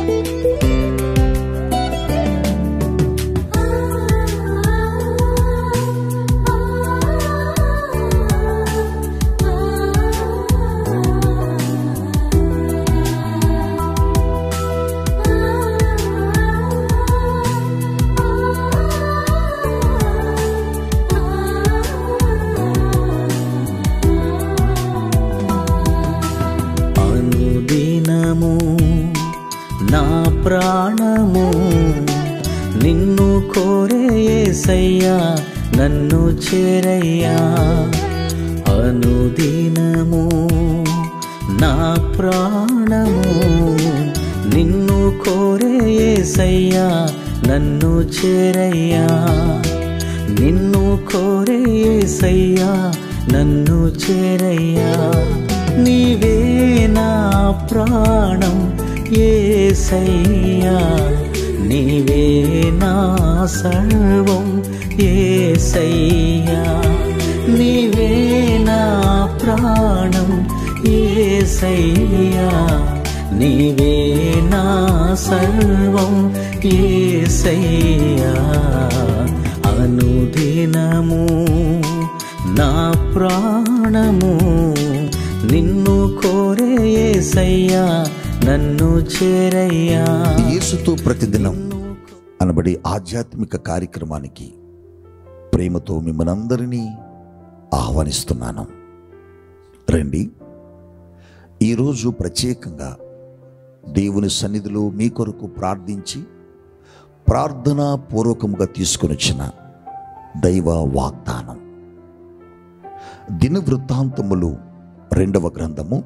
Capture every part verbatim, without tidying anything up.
నా ప్రాణము నిన్ను కోరే యేసయ్యా, నన్ను చేరయ్యా. అనుదినము నా ప్రాణము నిన్ను కోరే యేసయ్యా, నన్ను చేరయ్యా. నిన్ను కోరే యేసయ్యా, నన్ను చేరయ్యా. నీవే నా ప్రాణం యేసయ్యా, నీవే నా సర్వం యేసయ్యా. నీవే నా ప్రాణం యేసయ్యా, నీవే నా సర్వం యేసయ్యా. అనుదినము నా ప్రాణము నిన్ను కోరే యేసయ్యా, నన్ను చేరయ్యా. యేసుతో ప్రతిదినం అనబడే ఆధ్యాత్మిక కార్యక్రమానికి ప్రేమతో మిమ్మల్ని అందరినీ ఆహ్వానిస్తున్నాను. రండి, ఈరోజు ప్రత్యేకంగా దేవుని సన్నిధిలో మీ కొరకు ప్రార్థించి ప్రార్థనా పూర్వకముగా తీసుకొని వచ్చిన దైవ వాగ్దానం దిన వృత్తాంతములు రెండవ గ్రంథము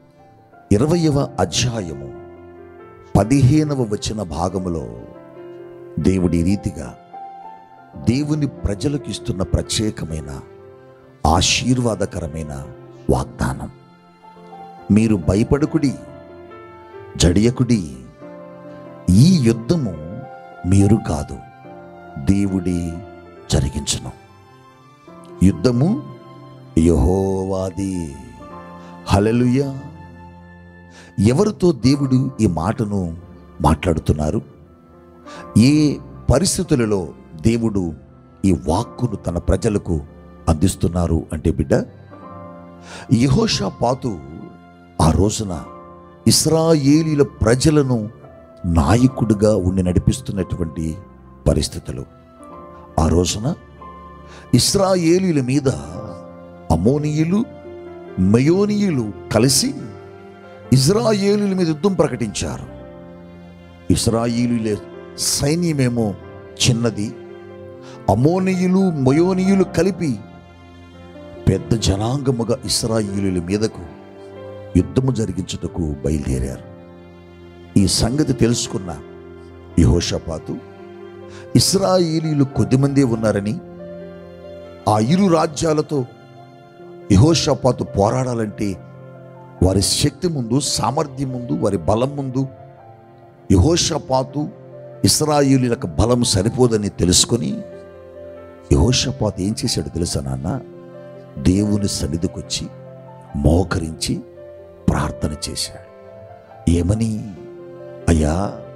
ఇరవయవ అధ్యాయము పదిహేనవ వచన భాగములో దేవుడి రీతిగా దేవుని ప్రజలకు ఇస్తున్న ప్రత్యేకమైన ఆశీర్వాదకరమైన వాగ్దానం. మీరు భయపడకుడి, జడియకుడి, ఈ యుద్ధము మీరు కాదు, దేవుడే జరిగించును. యుద్ధము యెహోవాది. హల్లెలూయా. ఎవరితో దేవుడు ఈ మాటను మాట్లాడుతున్నారు? ఏ పరిస్థితులలో దేవుడు ఈ వాక్కును తన ప్రజలకు అందిస్తున్నారు అంటే, బిడ్డ, యెహోషాపాతు ఆ రోజున ఇశ్రాయేలీల ప్రజలను నాయకుడిగా ఉండి నడిపిస్తున్నటువంటి పరిస్థితులు. ఆ రోజున ఇశ్రాయేలీల మీద అమోనీయులు, మెయోనీయులు కలిసి ఇశ్రాయేలీల మీద యుద్ధం ప్రకటించారు. ఇశ్రాయేలీల సైన్యమేమో చిన్నది, అమోనీయులు మెయోనీయులు కలిపి పెద్ద జనాంగముగా ఇశ్రాయేలీల మీదకు యుద్ధము జరిగించుటకు బయలుదేరారు. ఈ సంగతి తెలుసుకున్న యెహోషాపాతు ఇశ్రాయేలీలు కొద్దిమందే ఉన్నారని, ఆ ఇరు రాజ్యాలతో యెహోషాపాతు పోరాడాలంటే వారి శక్తి ముందు, సామర్థ్యం ముందు, వారి బలం ముందు యెహోషాపాతు ఇశ్రాయేలీలకు బలం సరిపోదని తెలుసుకొని యెహోషాపాతు ఏం చేశాడు తెలుసా నాన్న? దేవుని సన్నిధికి వచ్చి మోకరించి ప్రార్థన చేశాడు. ఏమని? అయ్యా,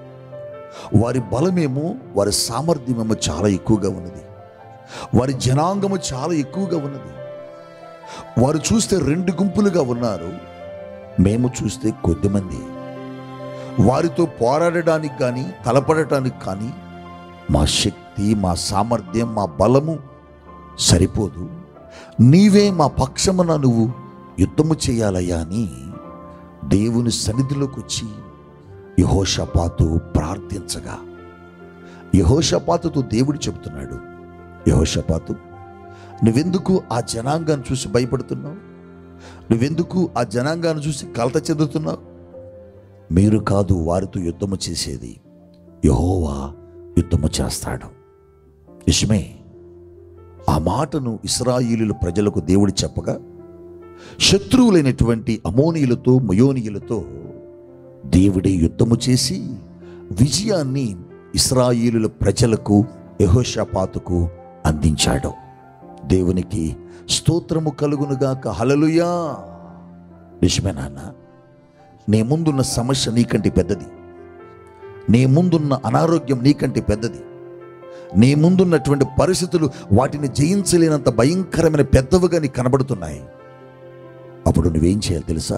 వారి బలమేమో, వారి సామర్థ్యమేమో చాలా ఎక్కువగా ఉన్నది, వారి జనాంగము చాలా ఎక్కువగా ఉన్నది. వారు చూస్తే రెండు గుంపులుగా ఉన్నారు, మేము చూస్తే కొద్దిమంది. వారితో పోరాడడానికి కానీ తలపడటానికి కానీ మా శక్తి, మా సామర్థ్యం, మా బలము సరిపోదు. నీవే మా పక్షమున నువ్వు యుద్ధము చేయాలయ్యా అని దేవుని సన్నిధిలోకి వచ్చి యెహోషాపాతు ప్రార్థించగా, యెహోషాపాతుతో దేవుడు చెబుతున్నాడు, యెహోషాపాతు, నువ్వెందుకు ఆ జనాంగాన్ని చూసి భయపడుతున్నావు? నువ్వెందుకు ఆ జనాంగాన్ని చూసి కలత చెందుతున్నావు? మీరు కాదు వారితో యుద్ధము చేసేది, యెహోవా యుద్ధము చేస్తాడు. నిజమే. ఆ మాటను ఇశ్రాయేలీయుల ప్రజలకు దేవుడు చెప్పగా, శత్రువులైనటువంటి అమోనీయులతో, మెయోనీయులతో దేవుడే యుద్ధము చేసి విజయాన్ని ఇశ్రాయేలీయుల ప్రజలకు, యెహోషాపాతుకు అందించాడు. దేవునికి స్తోత్రము కలుగునుగాక. హల్లెలూయా. నిజమే నాన్న, నీ ముందున్న సమస్య నీకంటే పెద్దది. నీ ముందున్న అనారోగ్యం నీకంటే పెద్దది. నీ ముందున్నటువంటి పరిస్థితులు వాటిని జయించలేనంత భయంకరమైన పెద్దవిగా నీకు కనబడుతున్నాయి. అప్పుడు నువ్వేం చేయాలి తెలుసా?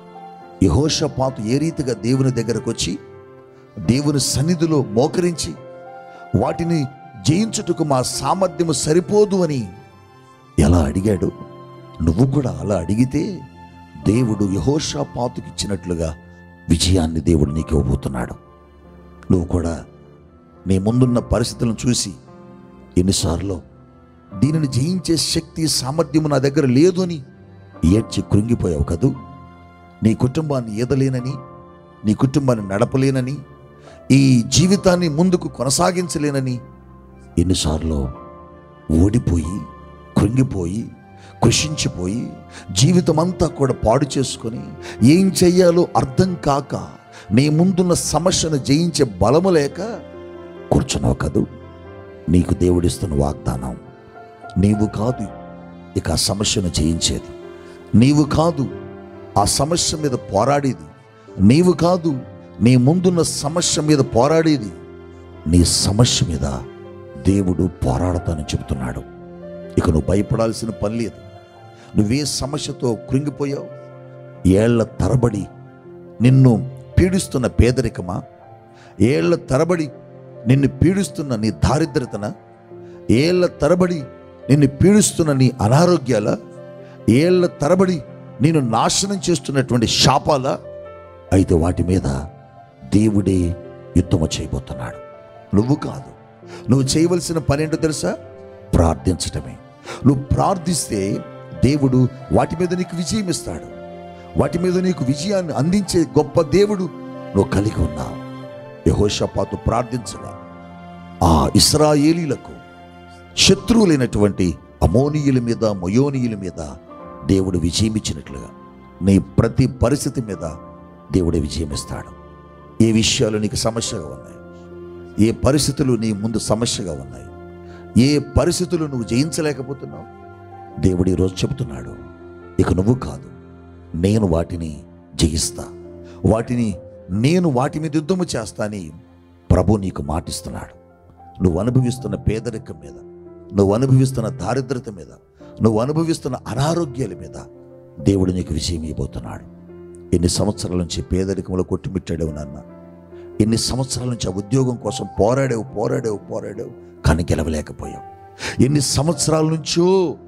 యెహోషాపాతు ఏ రీతిగా దేవుని దగ్గరకు వచ్చి దేవుని సన్నిధిలో మోకరించి వాటిని జయించుటకు మా సామర్థ్యము సరిపోదు అని ఎలా అడిగాడు, నువ్వు కూడా అలా అడిగితే దేవుడు యెహోషాపాతుకి ఇచ్చినట్లుగా విజయాన్ని దేవుడు నీకు ఇవ్వబోతున్నాడు. నువ్వు కూడా నీ ముందున్న పరిస్థితులను చూసి ఎన్నిసార్లు దీనిని జయించే శక్తి సామర్థ్యము నా దగ్గర లేదు అని ఏడ్చి కృంగిపోయావు కదూ. నీ కుటుంబాన్ని ఈదలేనని, నీ కుటుంబాన్ని నడపలేనని, ఈ జీవితాన్ని ముందుకు కొనసాగించలేనని ఎన్నిసార్లు ఓడిపోయి కృంగిపోయి కృషించిపోయి జీవితం అంతా కూడా పాడు చేసుకొని ఏం చెయ్యాలో అర్థం కాక నీ ముందున్న సమస్యను జయించే బలము లేక కూర్చున్నావు కదూ. నీకు దేవుడిస్తున్న వాగ్దానం, నీవు కాదు ఇక ఆ సమస్యను జయించేది, నీవు కాదు ఆ సమస్య మీద పోరాడేది, నీవు కాదు నీ ముందున్న సమస్య మీద పోరాడేది, నీ సమస్య మీద దేవుడు పోరాడతానని చెబుతున్నాడు. ఇక నువ్వు భయపడాల్సిన పని లేదు. నువ్వే సమస్యతో కృంగిపోయావు? ఏళ్ల తరబడి నిన్ను పీడిస్తున్న పేదరికమా? ఏళ్ల తరబడి నిన్ను పీడిస్తున్న నీ దారిద్రతన? ఏళ్ల తరబడి నిన్ను పీడిస్తున్న నీ అనారోగ్యాల? ఏళ్ల తరబడి నేను నాశనం చేస్తున్నటువంటి శాపాల? అయితే వాటి మీద దేవుడే యుద్ధము చేయబోతున్నాడు. నువ్వు కాదు. నువ్వు చేయవలసిన పని ఏంటో తెలుసా? ప్రార్థించటమే. నువ్వు ప్రార్థిస్తే దేవుడు వాటి మీద నీకు విజయం ఇస్తాడు. వాటి మీద నీకు విజయాన్ని అందించే గొప్ప దేవుడు నువ్వు కలిగి ఉన్నావు. యెహోషాపాతు ప్రార్థించగా ఆ ఇశ్రాయేలీలకు శత్రువులైనటువంటి అమోనీయుల మీద మొయోనీయుల మీద దేవుడు విజయం ఇచ్చినట్లుగా నీ ప్రతి పరిస్థితి మీద దేవుడు విజయం ఇస్తాడు. ఏ విషయాలు నీకు సమస్యగా ఉన్నాయి, ఏ పరిస్థితులు నీ ముందు సమస్యగా ఉన్నాయి, ఏ పరిస్థితులు నువ్వు జయించలేకపోతున్నావు, దేవుడు ఈరోజు చెబుతున్నాడు, ఇక నువ్వు కాదు, నేను వాటిని జయిస్తా, వాటిని నేను వాటి మీద యుద్ధము చేస్తానని ప్రభు నీకు మాటిస్తున్నాడు. నువ్వు అనుభవిస్తున్న పేదరికం మీద, నువ్వు అనుభవిస్తున్న దారిద్రత మీద, నువ్వు అనుభవిస్తున్న అనారోగ్యాల మీద దేవుడు నీకు విజయం ఇవ్వబోతున్నాడు. ఎన్ని సంవత్సరాల నుంచి పేదరికంలో కొట్టుమిట్టాడేవు నాన్న, ఎన్ని సంవత్సరాల నుంచి ఆ ఉద్యోగం కోసం పోరాడావు పోరాడావు పోరాడావు కానీ గెలవలేకపోయావు. ఎన్ని సంవత్సరాల నుంచో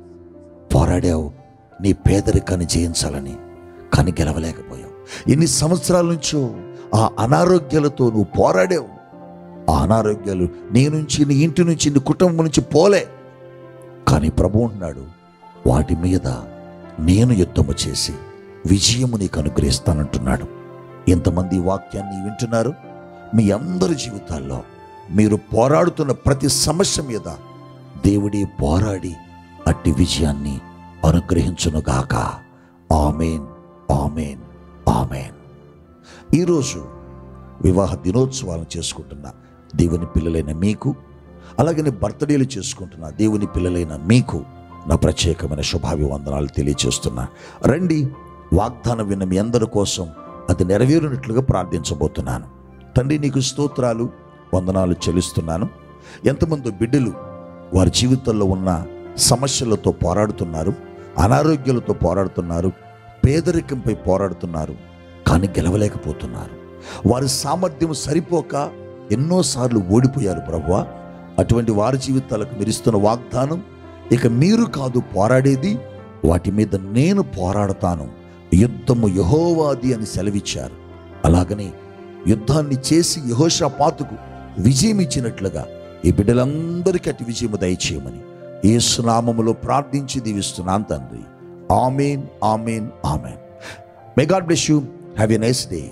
పోరాడావు నీ పేదరికాన్ని జయించాలని, కానీ గెలవలేకపోయావు. ఎన్ని సంవత్సరాల నుంచో ఆ అనారోగ్యాలతో నువ్వు పోరాడావు. ఆ అనారోగ్యాలు నీ నుంచి, నీ ఇంటి నుంచి, నీ కుటుంబం నుంచి పోలే. కానీ ప్రభు అంటున్నాడు, వాటి మీద నేను యుద్ధము చేసి విజయము నీకు అనుగ్రహిస్తానంటున్నాడు. ఎంతమంది వాక్యాన్ని వింటున్నారు? మీ అందరి జీవితాల్లో మీరు పోరాడుతున్న ప్రతి సమస్య మీద దేవుడే పోరాడి అట్టి విజయాన్ని అనుగ్రహించునుగాక. ఆమేన్, ఆమేన్, ఆమేన్. ఈరోజు వివాహ దినోత్సవాలను చేసుకుంటున్న దేవుని పిల్లలైన మీకు, అలాగనే బర్త్డేలు చేసుకుంటున్న దేవుని పిల్లలైన మీకు నా ప్రత్యేకమైన శుభాభివందనాలు తెలియచేస్తున్నా. రండి, వాగ్దానం విన్న మీ అందరి కోసం అది నెరవేరినట్లుగా ప్రార్థించబోతున్నాను. తండ్రి, నీకు స్తోత్రాలు, వందనాలు చెల్లిస్తున్నాను. ఎంతమంది బిడ్డలు వారి జీవితంలో ఉన్న సమస్యలతో పోరాడుతున్నారు, అనారోగ్యాలతో పోరాడుతున్నారు, పేదరికంపై పోరాడుతున్నారు, కానీ గెలవలేకపోతున్నారు. వారి సామర్థ్యం సరిపోక ఎన్నోసార్లు ఓడిపోయారు ప్రభువా. అటువంటి వారి జీవితాలకు మీరు ఇస్తున్న వాగ్దానం, ఇక మీరు కాదు పోరాడేది, వాటి మీద నేను పోరాడతాను, యుద్ధము యెహోవాది అని సెలవిచ్చారు. అలాగని యుద్ధాన్ని చేసి యెహోషాపాతుకు విజయం ఇచ్చినట్లుగా ఈ బిడ్డలందరికీ అటు విజయము దయచేయమని యేసు నామములో ప్రార్థించి దీవిస్తున్నాను తండ్రి. ఆమేన్, ఆమేన్, ఆమేన్. May God bless you. Have a nice day.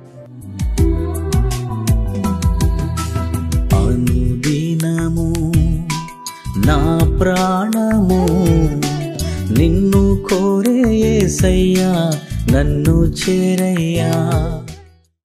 అనుదినము నా ప్రాణము నిన్ను కోరే యేసయ్యా, నన్ను చేరయ్యా.